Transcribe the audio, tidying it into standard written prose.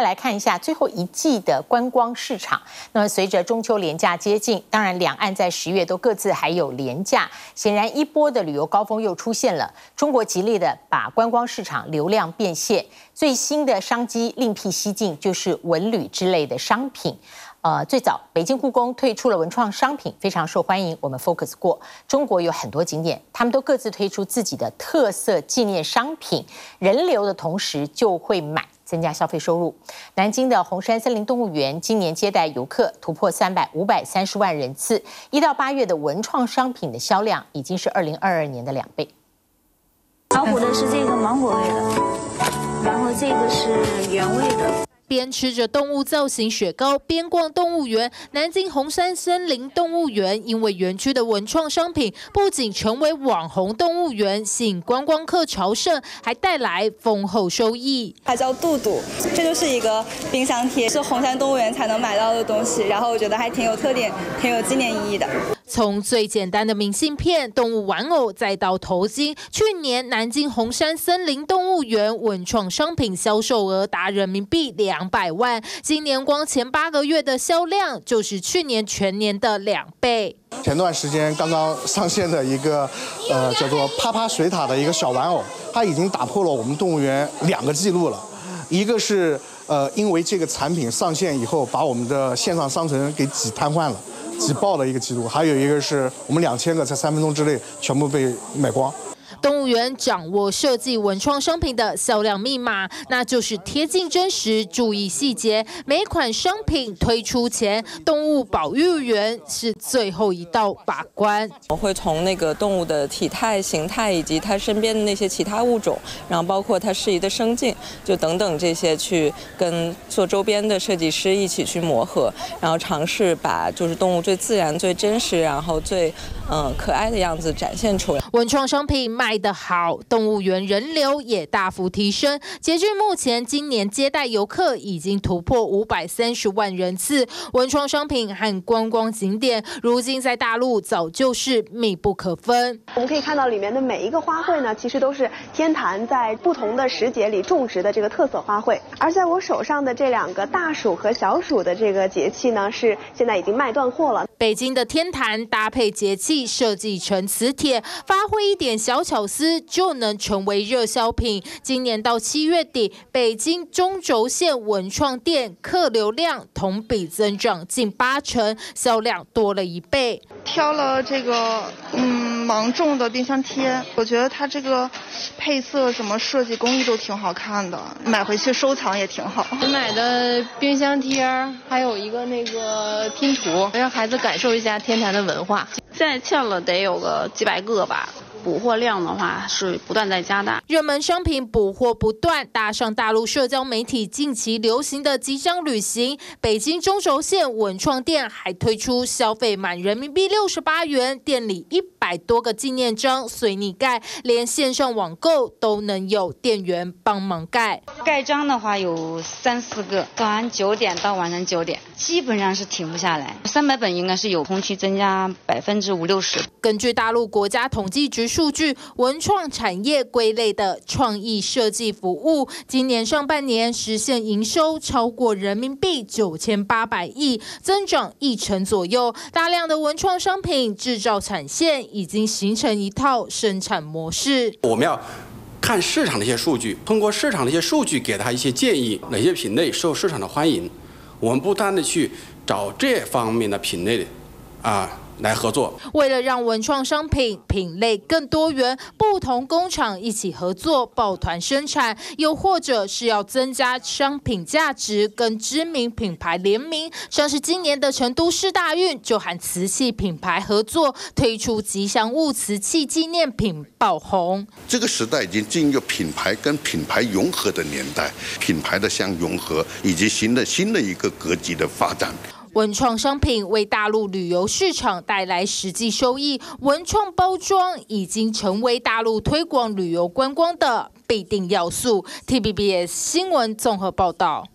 来看一下最后一季的观光市场。那么随着中秋连假接近，当然两岸在10月都各自还有连假，显然一波的旅游高峰又出现了。中国极力的把观光市场流量变现，最新的商机另辟蹊径，就是文旅之类的商品。最早北京故宫推出了文创商品，非常受欢迎。我们 focus 过，中国有很多景点，他们都各自推出自己的特色纪念商品，人流的同时就会买，增加消费收入。南京的红山森林动物园今年接待游客突破530万人次，1到8月的文创商品的销量已经是2022年的2倍。 老虎的是这个芒果味的，然后这个是原味的。 边吃着动物造型雪糕，边逛动物园。南京红山森林动物园因为园区的文创商品不仅成为网红动物园，吸引观光客朝圣，还带来丰厚收益。 它叫杜杜，这就是一个冰箱贴，是红山动物园才能买到的东西，然后我觉得还挺有特点，挺有纪念意义的。 从最简单的明信片、动物玩偶，再到头巾，去年南京红山森林动物园文创商品销售额达人民币200万，今年光前8个月的销量就是去年全年的2倍。 前段时间刚刚上线的一个叫做啪啪水獭的一个小玩偶，它已经打破了我们动物园2个记录了，一个是因为这个产品上线以后，把我们的线上商城给挤瘫痪了。挤爆了一个记录，还有一个是我们2000个在3分钟之内全部被买光。 动物园掌握设计文创商品的销量密码，那就是贴近真实，注意细节。每款商品推出前，动物保育员是最后一道把关。 我会从那个动物的体态、形态以及它身边的那些其他物种，然后包括它适宜的生境，就等等这些，去跟做周边的设计师一起去磨合，然后尝试把就是动物最自然、最真实，然后最可爱的样子展现出来。 文创商品卖得好，动物园人流也大幅提升。截至目前，今年接待游客已经突破530万人次。文创商品和观光景点，如今在大陆早就是密不可分。 我们可以看到里面的每一个花卉呢，其实都是天坛在不同的时节里种植的这个特色花卉。而在我手上的这2个大暑和小暑的这个节气呢，是现在已经卖断货了。 北京的天坛搭配节气设计成磁铁，发挥一点小巧思就能成为热销品。今年到7月底，北京中轴线文创店客流量同比增长近80%，销量多了1倍。 挑了这个芒种的冰箱贴，我觉得它这个配色什么设计工艺都挺好看的，买回去收藏也挺好。 我买的冰箱贴，还有一个那个拼图，让孩子感受一下天坛的文化。现在欠了得有个几百个吧。补货量的话是不断在加大， 热门商品补货不断，搭上大陆社交媒体近期流行的集章旅行，北京中轴线文创店还推出消费满人民币68元，店里100多个纪念章随你盖，连线上网购都能有店员帮忙盖。 盖章的话有3、4个，早上9点到晚上9点，基本上是停不下来。300本应该是有，同期增加50%、60%。 根据大陆国家统计局数据，文创产业归类的创意设计服务，今年上半年实现营收超过人民币9800亿，增长1成左右。大量的文创商品制造产线已经形成一套生产模式。 我们要看市场的一些数据，通过市场的一些数据给他一些建议，哪些品类受市场的欢迎，我们不断的去找这方面的品类来合作。 为了让文创商品品类更多元，不同工厂一起合作抱团生产，又或者是要增加商品价值，跟知名品牌联名。像是今年的成都市大运就和瓷器品牌合作，推出吉祥物瓷器纪念品爆红。 这个时代已经进入品牌跟品牌融合的年代，品牌的相融合以及新的一个格局的发展。 文创商品为大陆旅游市场带来实际收益，文创包装已经成为大陆推广旅游观光的必定要素。TVBS 新闻综合报道。